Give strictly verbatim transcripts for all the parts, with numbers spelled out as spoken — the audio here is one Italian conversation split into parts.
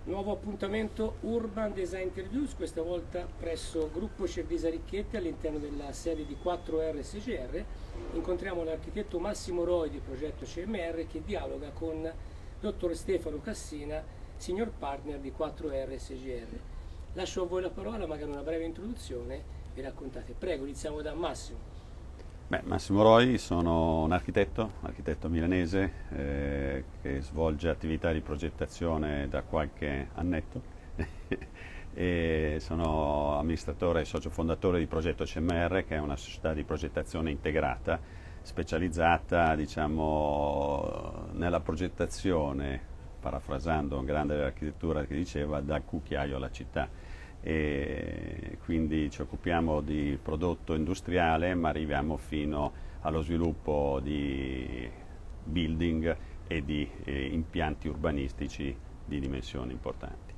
Nuovo appuntamento Urban Design Interviews, questa volta presso Gruppo Cervisa Ricchetti all'interno della sede di quattro R S G R. Incontriamo l'architetto Massimo Roi di Progetto C M R che dialoga con il dottor Stefano Cassina, senior partner di quattro R S G R. Lascio a voi la parola, magari una breve introduzione e raccontate. Prego, iniziamo da Massimo. Beh, Massimo Roi, sono un architetto, architetto milanese eh, che svolge attività di progettazione da qualche annetto e sono amministratore e socio fondatore di Progetto C M R, che è una società di progettazione integrata specializzata, diciamo, nella progettazione, parafrasando un grande dell'architettura che diceva, dal cucchiaio alla città. E quindi ci occupiamo di prodotto industriale, ma arriviamo fino allo sviluppo di building e di eh, impianti urbanistici di dimensioni importanti.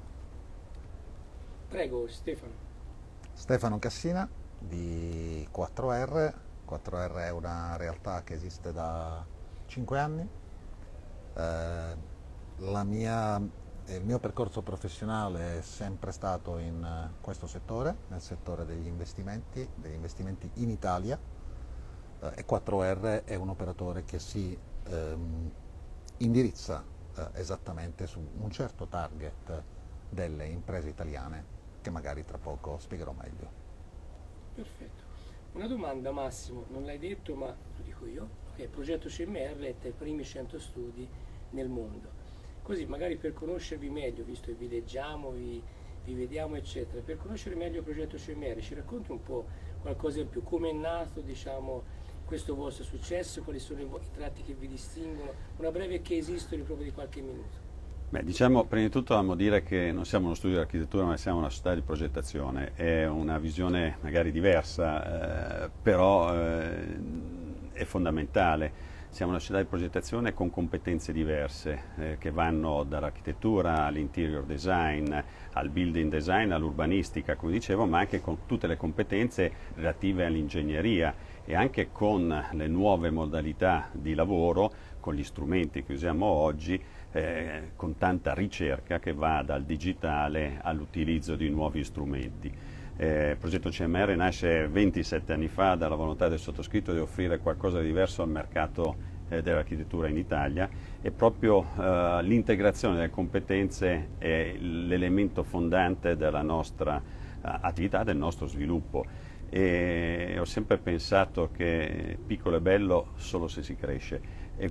Prego Stefano. Stefano Cassina di quattro R. quattro R è una realtà che esiste da cinque anni. Eh, la mia Il mio percorso professionale è sempre stato in questo settore, nel settore degli investimenti, degli investimenti in Italia, eh, e quattro R è un operatore che si ehm, indirizza eh, esattamente su un certo target delle imprese italiane, che magari tra poco spiegherò meglio. Perfetto. Una domanda Massimo, non l'hai detto ma lo dico io, che il progetto C M R è tra i primi cento studi nel mondo. Così magari per conoscervi meglio, visto che vi leggiamo, vi, vi vediamo eccetera, per conoscere meglio il progetto C M R ci racconti un po' qualcosa in più, come è nato, diciamo, questo vostro successo, quali sono i, i tratti che vi distinguono, una breve case history proprio di qualche minuto. Beh, diciamo, prima di tutto dobbiamo dire che non siamo uno studio di architettura, ma siamo una società di progettazione. È una visione magari diversa, eh, però eh, è fondamentale. Siamo una società di progettazione con competenze diverse eh, che vanno dall'architettura all'interior design, al building design, all'urbanistica, come dicevo, ma anche con tutte le competenze relative all'ingegneria e anche con le nuove modalità di lavoro, con gli strumenti che usiamo oggi, eh, con tanta ricerca che va dal digitale all'utilizzo di nuovi strumenti. Eh, il progetto C M R nasce ventisette anni fa dalla volontà del sottoscritto di offrire qualcosa di diverso al mercato eh, dell'architettura in Italia, e proprio eh, l'integrazione delle competenze è l'elemento fondante della nostra eh, attività, del nostro sviluppo. E ho sempre pensato che piccolo è bello solo se si cresce, e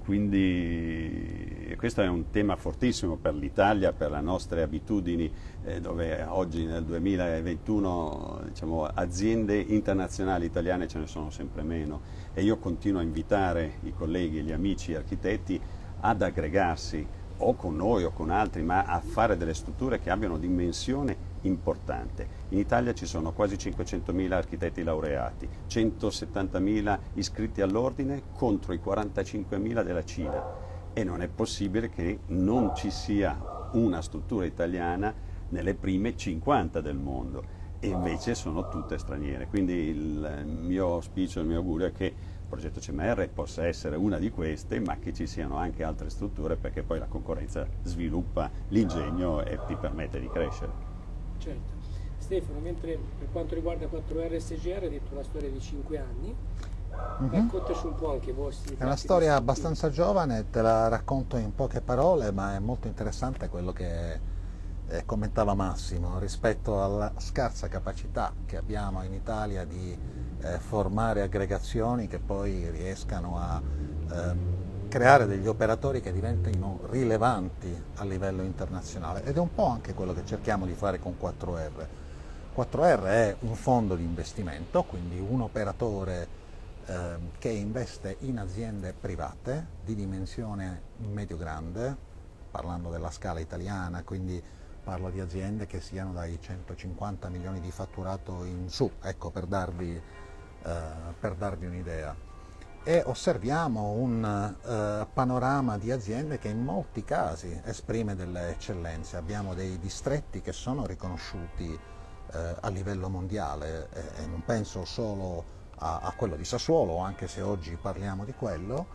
quindi questo è un tema fortissimo per l'Italia, per le nostre abitudini, eh, dove oggi nel duemilaventuno, diciamo, aziende internazionali italiane ce ne sono sempre meno, e io continuo a invitare i colleghi e gli amici architetti ad aggregarsi o con noi o con altri, ma a fare delle strutture che abbiano dimensione importante. In Italia ci sono quasi cinquecentomila architetti laureati, centosettantamila iscritti all'ordine contro i quarantacinquemila della Cina, e non è possibile che non ci sia una struttura italiana nelle prime cinquanta del mondo, e invece sono tutte straniere. Quindi il mio auspicio, il mio augurio è che il progetto C M R possa essere una di queste, ma che ci siano anche altre strutture, perché poi la concorrenza sviluppa l'ingegno e ti permette di crescere. Certo. Stefano, mentre per quanto riguarda quattro R S G R hai detto una storia di cinque anni, mm-hmm. Raccontaci un po' anche i vostri. È una storia abbastanza giovane, te la racconto in poche parole, ma è molto interessante quello che eh, commentava Massimo rispetto alla scarsa capacità che abbiamo in Italia di eh, formare aggregazioni che poi riescano a ehm, creare degli operatori che diventino rilevanti a livello internazionale, ed è un po' anche quello che cerchiamo di fare con quattro R. quattro R è un fondo di investimento, quindi un operatore eh, che investe in aziende private di dimensione medio-grande, parlando della scala italiana, quindi parlo di aziende che siano dai centocinquanta milioni di fatturato in su, ecco, per darvi, eh, per darvi un'idea. E osserviamo un uh, panorama di aziende che in molti casi esprime delle eccellenze. Abbiamo dei distretti che sono riconosciuti uh, a livello mondiale, e, e non penso solo a, a quello di Sassuolo, anche se oggi parliamo di quello,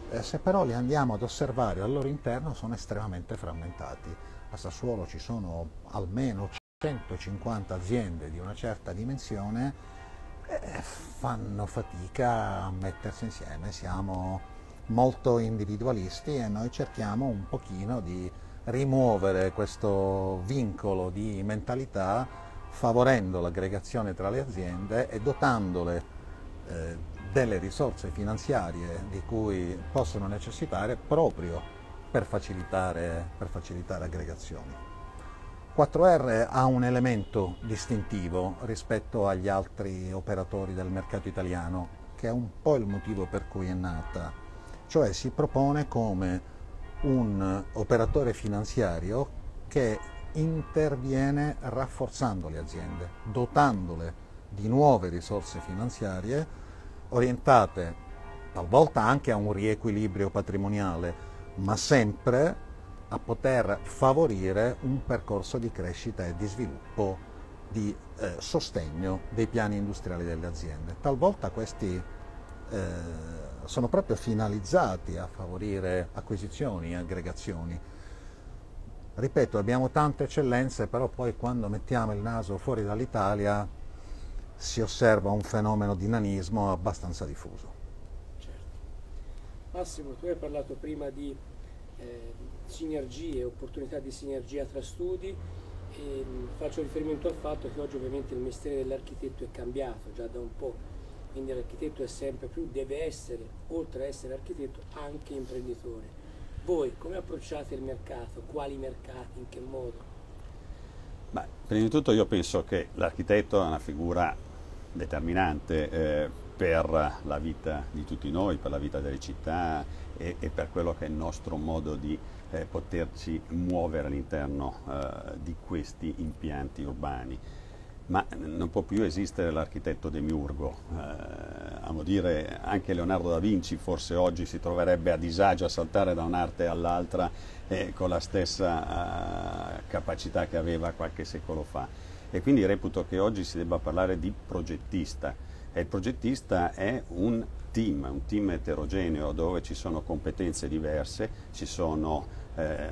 Eh, se però li andiamo ad osservare al loro interno sono estremamente frammentati. A Sassuolo ci sono almeno centocinquanta aziende di una certa dimensione e fanno fatica a mettersi insieme, siamo molto individualisti e noi cerchiamo un pochino di rimuovere questo vincolo di mentalità favorendo l'aggregazione tra le aziende e dotandole eh, delle risorse finanziarie di cui possono necessitare proprio per facilitare, per facilitare aggregazioni. quattro R ha un elemento distintivo rispetto agli altri operatori del mercato italiano, che è un po' il motivo per cui è nata, cioè si propone come un operatore finanziario che interviene rafforzando le aziende, dotandole di nuove risorse finanziarie orientate talvolta anche a un riequilibrio patrimoniale, ma sempre a poter favorire un percorso di crescita e di sviluppo, di eh, sostegno dei piani industriali delle aziende. Talvolta questi eh, sono proprio finalizzati a favorire acquisizioni e aggregazioni. Ripeto, abbiamo tante eccellenze, però poi quando mettiamo il naso fuori dall'Italia si osserva un fenomeno di nanismo abbastanza diffuso. Certo. Massimo, tu hai parlato prima di eh, sinergie, opportunità di sinergia tra studi, e mh, faccio riferimento al fatto che oggi ovviamente il mestiere dell'architetto è cambiato già da un po', quindi l'architetto è sempre più, deve essere, oltre a essere architetto, anche imprenditore. Voi come approcciate il mercato? Quali mercati? In che modo? Beh, prima di tutto io penso che l'architetto è una figura determinante eh, per la vita di tutti noi, per la vita delle città e, e per quello che è il nostro modo di eh, poterci muovere all'interno eh, di questi impianti urbani. Ma non può più esistere l'architetto demiurgo. Eh, amo dire, anche Leonardo da Vinci forse oggi si troverebbe a disagio a saltare da un'arte all'altra eh, con la stessa eh, capacità che aveva qualche secolo fa. E quindi reputo che oggi si debba parlare di progettista. E il progettista è un team, un team eterogeneo dove ci sono competenze diverse, ci sono eh,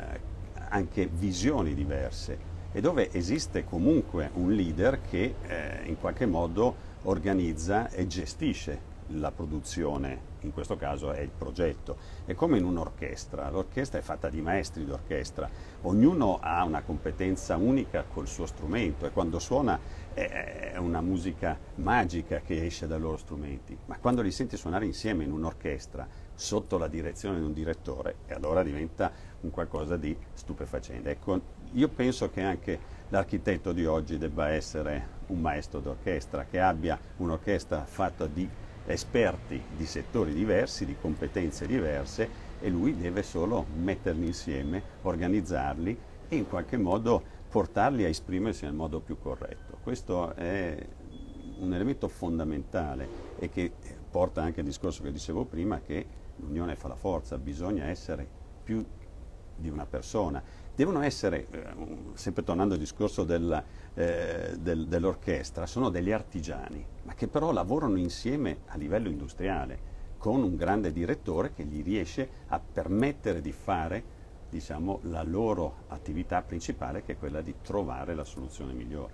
anche visioni diverse, e dove esiste comunque un leader che eh, in qualche modo organizza e gestisce la produzione, in questo caso è il progetto. È come in un'orchestra, l'orchestra è fatta di maestri d'orchestra, ognuno ha una competenza unica col suo strumento e quando suona è una musica magica che esce dai loro strumenti, ma quando li senti suonare insieme in un'orchestra sotto la direzione di un direttore, e allora diventa un qualcosa di stupefacente. Ecco, io penso che anche l'architetto di oggi debba essere un maestro d'orchestra, che abbia un'orchestra fatta di esperti di settori diversi, di competenze diverse, e lui deve solo metterli insieme, organizzarli e in qualche modo portarli a esprimersi nel modo più corretto. Questo è un elemento fondamentale e che porta anche al discorso che dicevo prima, che l'unione fa la forza, bisogna essere più di una persona. Devono essere, eh, sempre tornando al discorso del, eh, del, dell'orchestra, sono degli artigiani, ma che però lavorano insieme a livello industriale, con un grande direttore che gli riesce a permettere di fare, diciamo, la loro attività principale, che è quella di trovare la soluzione migliore.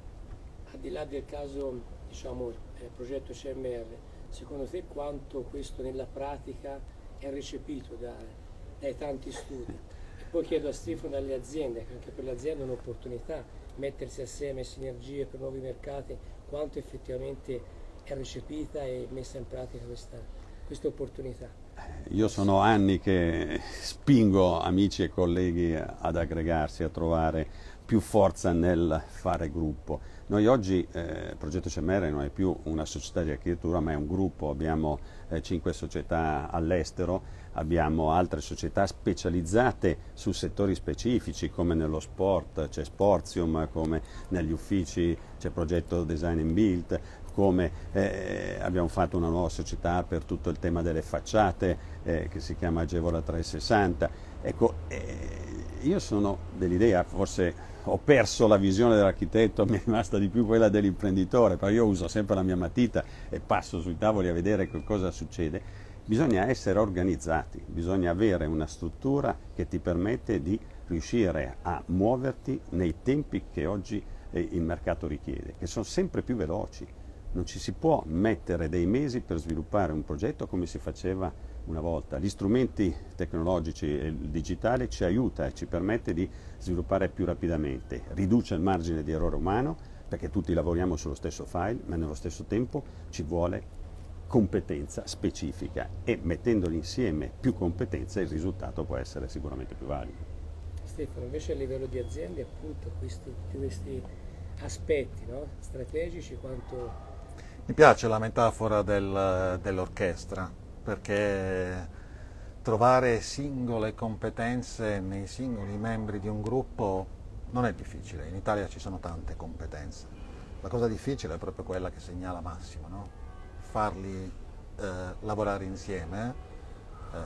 Al di là del caso, diciamo, eh, progetto C M R, secondo te quanto questo nella pratica è recepito da, dai tanti studi? Poi chiedo a Stefano dalle aziende, che anche per l'azienda è un'opportunità, mettersi assieme, sinergie per nuovi mercati, quanto effettivamente è recepita e messa in pratica questa, questa opportunità. Io sono anni che spingo amici e colleghi ad aggregarsi, a trovare più forza nel fare gruppo. Noi oggi, eh, Progetto C M R non è più una società di architettura, ma è un gruppo, abbiamo eh, cinque società all'estero, abbiamo altre società specializzate su settori specifici, come nello sport c'è Sportium, come negli uffici c'è Progetto Design and Build, come eh, abbiamo fatto una nuova società per tutto il tema delle facciate eh, che si chiama Agevola trecentosessanta. Ecco, eh, io sono dell'idea, forse ho perso la visione dell'architetto, mi è rimasta di più quella dell'imprenditore, perché io uso sempre la mia matita e passo sui tavoli a vedere che cosa succede, Bisogna essere organizzati, bisogna avere una struttura che ti permette di riuscire a muoverti nei tempi che oggi eh, il mercato richiede, che sono sempre più veloci. Non ci si può mettere dei mesi per sviluppare un progetto come si faceva una volta. Gli strumenti tecnologici e il digitale ci aiuta e ci permette di sviluppare più rapidamente, riduce il margine di errore umano perché tutti lavoriamo sullo stesso file, ma nello stesso tempo ci vuole competenza specifica e mettendoli insieme più competenza il risultato può essere sicuramente più valido. Stefano, invece a livello di aziende appunto questi, questi aspetti, no? strategici quanto... Mi piace la metafora del, dell'orchestra, perché trovare singole competenze nei singoli membri di un gruppo non è difficile, in Italia ci sono tante competenze. La cosa difficile è proprio quella che segnala Massimo, no? Farli eh, lavorare insieme, eh,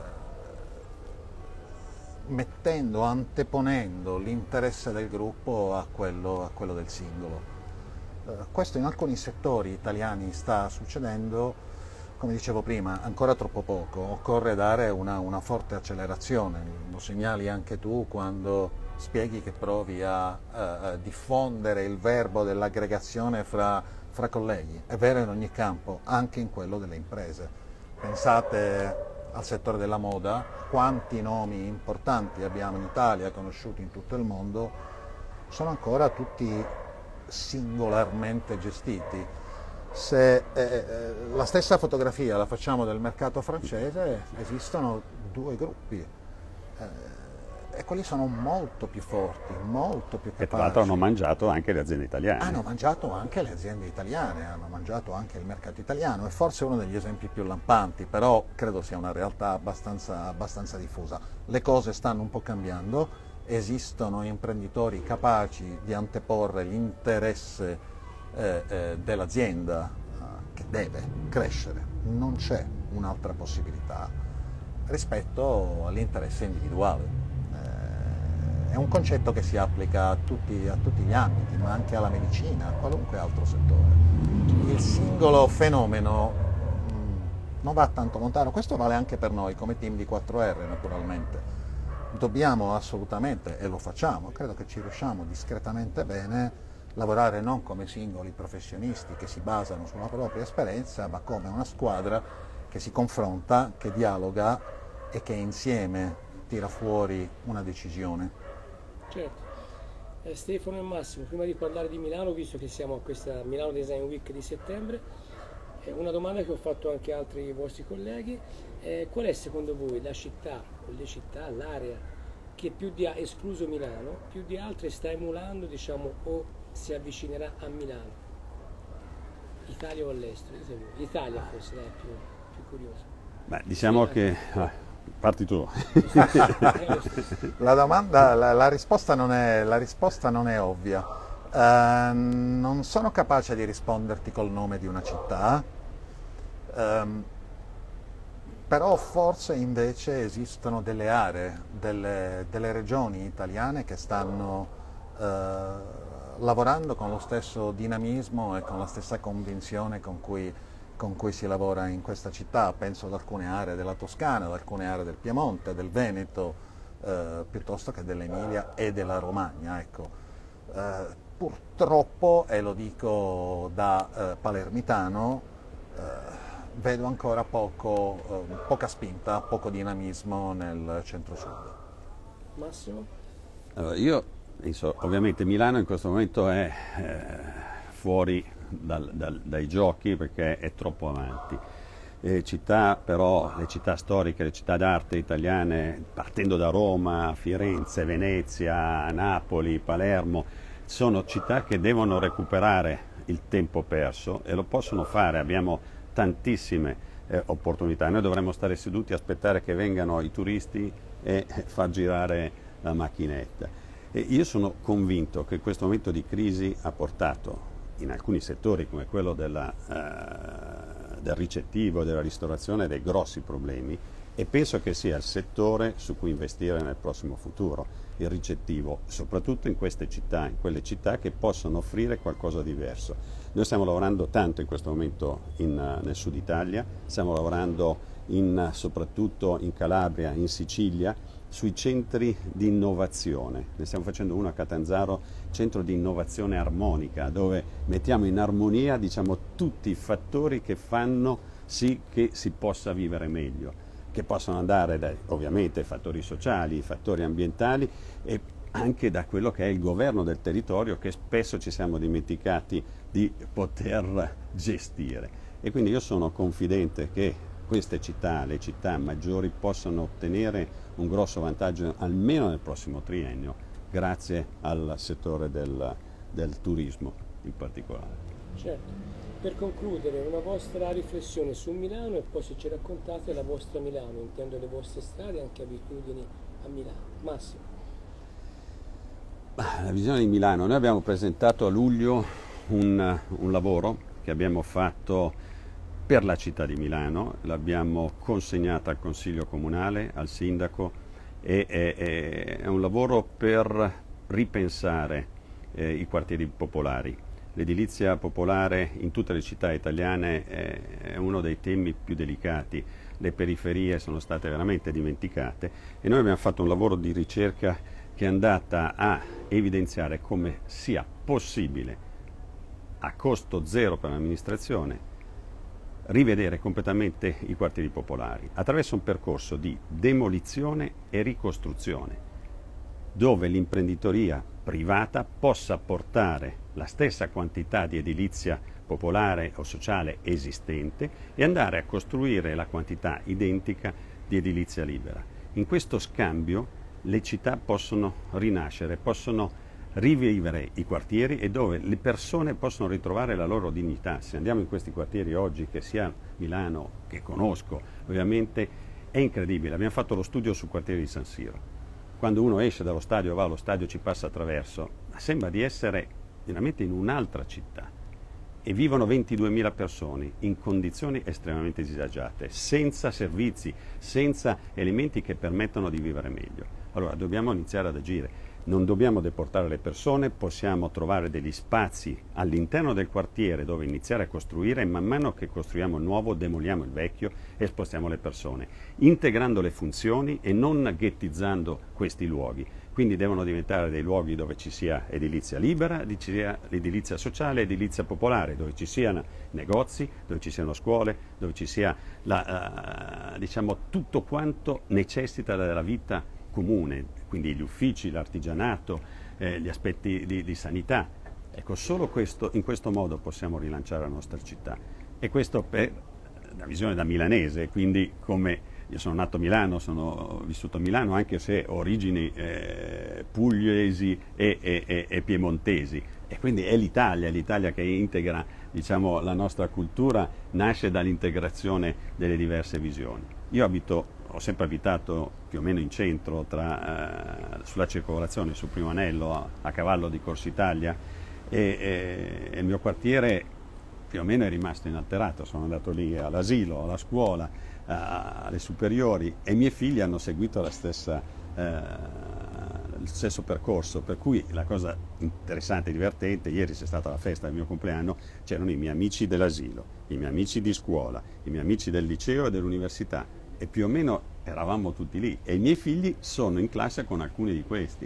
mettendo, anteponendo l'interesse del gruppo a quello, a quello del singolo. Eh, questo in alcuni settori italiani sta succedendo, come dicevo prima, ancora troppo poco. Occorre dare una, una forte accelerazione, lo segnali anche tu quando spieghi che provi a, a, a diffondere il verbo dell'aggregazione fra fra colleghi. È vero in ogni campo, anche in quello delle imprese. Pensate al settore della moda, quanti nomi importanti abbiamo in Italia, conosciuti in tutto il mondo, sono ancora tutti singolarmente gestiti. Se eh, la stessa fotografia la facciamo del mercato francese, esistono due gruppi. Eh, E quelli sono molto più forti, molto più capaci. E tra l'altro hanno mangiato anche le aziende italiane. Hanno mangiato anche le aziende italiane, hanno mangiato anche il mercato italiano. È forse uno degli esempi più lampanti, però credo sia una realtà abbastanza, abbastanza diffusa. Le cose stanno un po' cambiando, esistono imprenditori capaci di anteporre l'interesse eh, eh, dell'azienda eh, che deve crescere. Non c'è un'altra possibilità rispetto all'interesse individuale. È un concetto che si applica a tutti, a tutti gli ambiti, ma anche alla medicina, a qualunque altro settore. Il singolo fenomeno mh, non va tanto lontano, questo vale anche per noi come team di quattro R naturalmente. Dobbiamo assolutamente, e lo facciamo, credo che ci riusciamo discretamente bene, lavorare non come singoli professionisti che si basano sulla propria esperienza, ma come una squadra che si confronta, che dialoga e che insieme tira fuori una decisione. Certo. Eh, Stefano e Massimo, prima di parlare di Milano, visto che siamo a questa Milano Design Week di settembre, eh, una domanda che ho fatto anche a altri vostri colleghi, eh, qual è secondo voi la città, o le città, l'area che più di, escluso Milano, più di altre sta emulando, diciamo, o si avvicinerà a Milano? Italia o all'estero? L'Italia forse è più, più curiosa. Beh, diciamo sì, che... Ah. Parti tu. La domanda, la, la, risposta non è, la risposta non è ovvia. Uh, non sono capace di risponderti col nome di una città, um, però forse invece esistono delle aree, delle, delle regioni italiane che stanno uh, lavorando con lo stesso dinamismo e con la stessa convinzione con cui con cui si lavora in questa città. Penso ad alcune aree della Toscana, ad alcune aree del Piemonte, del Veneto, eh, piuttosto che dell'Emilia e della Romagna. Ecco. Eh, purtroppo, e lo dico da eh, palermitano, eh, vedo ancora poco, eh, poca spinta, poco dinamismo nel centro-sud. Massimo? Allora, io penso, ovviamente Milano in questo momento è eh, fuori Dal, dal, dai giochi perché è troppo avanti. Eh, città però, le città storiche, le città d'arte italiane, partendo da Roma, Firenze, Venezia, Napoli, Palermo, sono città che devono recuperare il tempo perso e lo possono fare, abbiamo tantissime eh, opportunità. Noi dovremmo stare seduti e aspettare che vengano i turisti e far girare la macchinetta. E io sono convinto che questo momento di crisi ha portato in alcuni settori come quello della, eh, del ricettivo, della ristorazione, dei grossi problemi, e penso che sia il settore su cui investire nel prossimo futuro, il ricettivo, soprattutto in queste città, in quelle città che possono offrire qualcosa di diverso. Noi stiamo lavorando tanto in questo momento in, nel sud Italia, stiamo lavorando in, soprattutto in Calabria, in Sicilia, sui centri di innovazione. Ne stiamo facendo uno a Catanzaro, centro di innovazione armonica, dove mettiamo in armonia, diciamo, tutti i fattori che fanno sì che si possa vivere meglio, che possono andare da, ovviamente, fattori sociali, fattori ambientali e anche da quello che è il governo del territorio, che spesso ci siamo dimenticati di poter gestire. E quindi io sono confidente che queste città, le città maggiori, possano ottenere un grosso vantaggio almeno nel prossimo triennio, grazie al settore del, del turismo in particolare. Certo. Per concludere, una vostra riflessione su Milano e poi se ci raccontate la vostra Milano, intendo le vostre strade e anche abitudini a Milano. Massimo. La visione di Milano. Noi abbiamo presentato a luglio un, un lavoro che abbiamo fatto per la città di Milano, l'abbiamo consegnata al Consiglio Comunale, al Sindaco, e è, è un lavoro per ripensare eh, i quartieri popolari. L'edilizia popolare in tutte le città italiane è, è uno dei temi più delicati. Le periferie sono state veramente dimenticate e noi abbiamo fatto un lavoro di ricerca che è andata a evidenziare come sia possibile, a costo zero per l'amministrazione, rivedere completamente i quartieri popolari attraverso un percorso di demolizione e ricostruzione, dove l'imprenditoria privata possa portare la stessa quantità di edilizia popolare o sociale esistente e andare a costruire la quantità identica di edilizia libera. In questo scambio le città possono rinascere, possono rivivere i quartieri e dove le persone possono ritrovare la loro dignità. Se andiamo in questi quartieri oggi, che sia Milano, che conosco, ovviamente è incredibile. Abbiamo fatto lo studio sul quartiere di San Siro. Quando uno esce dallo stadio, va allo stadio, ci passa attraverso, sembra di essere veramente in un'altra città. E vivono ventiduemila persone in condizioni estremamente disagiate, senza servizi, senza elementi che permettono di vivere meglio. Allora dobbiamo iniziare ad agire. Non dobbiamo deportare le persone, possiamo trovare degli spazi all'interno del quartiere dove iniziare a costruire e man mano che costruiamo il nuovo demoliamo il vecchio e spostiamo le persone, integrando le funzioni e non ghettizzando questi luoghi. Quindi devono diventare dei luoghi dove ci sia edilizia libera, edilizia sociale, edilizia popolare, dove ci siano negozi, dove ci siano scuole, dove ci sia la, uh, diciamo, tutto quanto necessita della vita comune, quindi gli uffici, l'artigianato, eh, gli aspetti di, di sanità. Ecco, solo questo, in questo modo possiamo rilanciare la nostra città. E questo per la visione da milanese, quindi come io sono nato a Milano, sono vissuto a Milano, anche se ho origini eh, pugliesi e, e, e, e piemontesi. E quindi è l'Italia, è l'Italia che integra, diciamo, la nostra cultura, nasce dall'integrazione delle diverse visioni. Io abito ho sempre abitato più o meno in centro, tra, eh, sulla circolazione, sul Primo Anello, a, a cavallo di Corsa Italia, e, e, e il mio quartiere più o meno è rimasto inalterato. Sono andato lì all'asilo, alla scuola, a, alle superiori, e i miei figli hanno seguito la stessa, eh, il stesso percorso, per cui la cosa interessante e divertente, ieri c'è stata la festa del mio compleanno, c'erano i miei amici dell'asilo, i miei amici di scuola, i miei amici del liceo e dell'università, e più o meno eravamo tutti lì e i miei figli sono in classe con alcuni di questi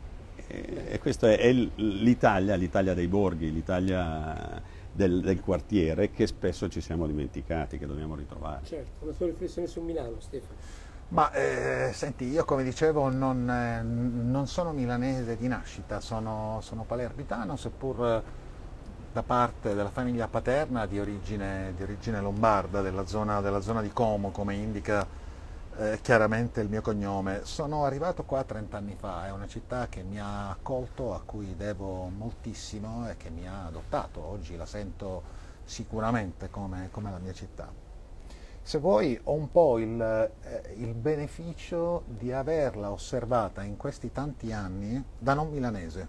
e, e questa è, è l'Italia, l'Italia dei borghi, l'Italia del, del quartiere che spesso ci siamo dimenticati, che dobbiamo ritrovare. Certo, una tua riflessione su Milano, Stefano? Ma eh, senti, io come dicevo non, eh, non sono milanese di nascita, sono, sono palermitano, seppur da parte della famiglia paterna di origine, di origine lombarda, della zona, della zona di Como, come indica eh, chiaramente il mio cognome. Sono arrivato qua trent'anni fa, è una città che mi ha accolto, a cui devo moltissimo e che mi ha adottato. Oggi la sento sicuramente come, come la mia città. Se vuoi, ho un po' il, eh, il beneficio di averla osservata in questi tanti anni da non milanese.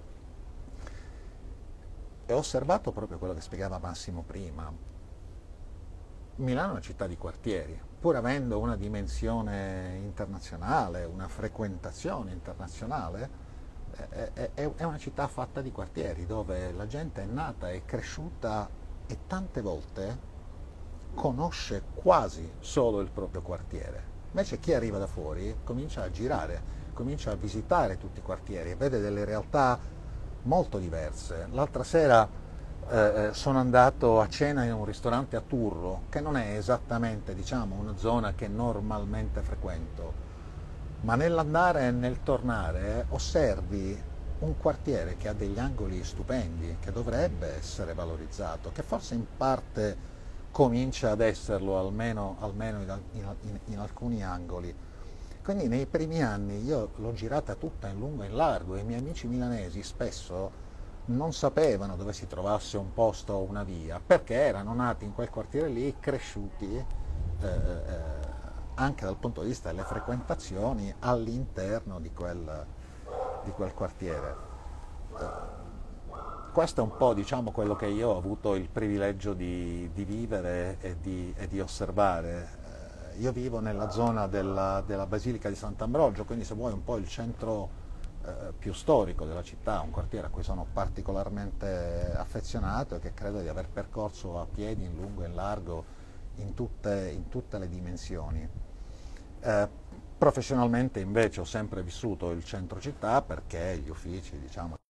E ho osservato proprio quello che spiegava Massimo prima. Milano è una città di quartieri, pur avendo una dimensione internazionale, una frequentazione internazionale, è, è, è una città fatta di quartieri, dove la gente è nata e cresciuta e tante volte conosce quasi solo il proprio quartiere. Invece chi arriva da fuori comincia a girare, comincia a visitare tutti i quartieri e vede delle realtà molto diverse. L'altra sera eh, sono andato a cena in un ristorante a Turro, che non è esattamente, diciamo, una zona che normalmente frequento, ma nell'andare e nel tornare osservi un quartiere che ha degli angoli stupendi, che dovrebbe essere valorizzato, che forse in parte comincia ad esserlo, almeno, almeno in, in, in alcuni angoli. Quindi nei primi anni io l'ho girata tutta in lungo e in largo e i miei amici milanesi spesso non sapevano dove si trovasse un posto o una via, perché erano nati in quel quartiere lì, cresciuti eh, eh, anche dal punto di vista delle frequentazioni all'interno di quel, di quel quartiere. Eh, questo è un po', diciamo, quello che io ho avuto il privilegio di, di vivere e di, e di osservare. Eh, io vivo nella zona della, della Basilica di Sant'Ambrogio, quindi se vuoi un po' il centro eh, più storico della città, un quartiere a cui sono particolarmente affezionato e che credo di aver percorso a piedi in lungo e in largo in tutte, in tutte le dimensioni. Eh, professionalmente invece ho sempre vissuto il centro città perché gli uffici, diciamo,